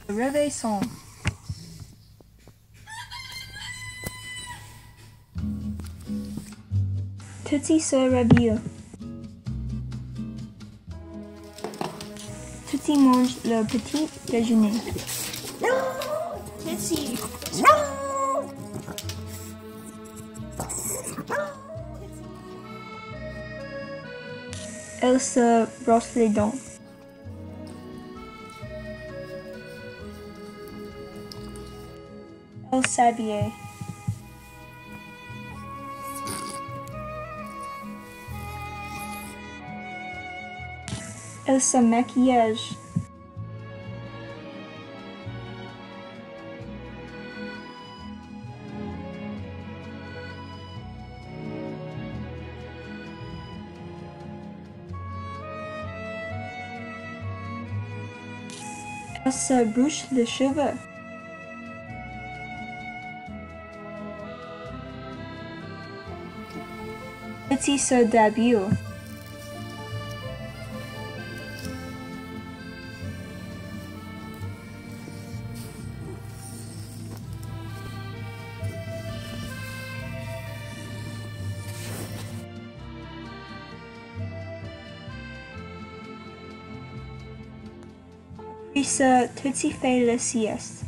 Réveil son. Tootsie se réveille. Tootsie mange le petit déjeuner. Tootsie. Elle se brosse les dents. Elle s'habille. Elle se maquillage. Elle se bouche les cheveux. Tootsie se débille. Puis Tootsie fait la sieste.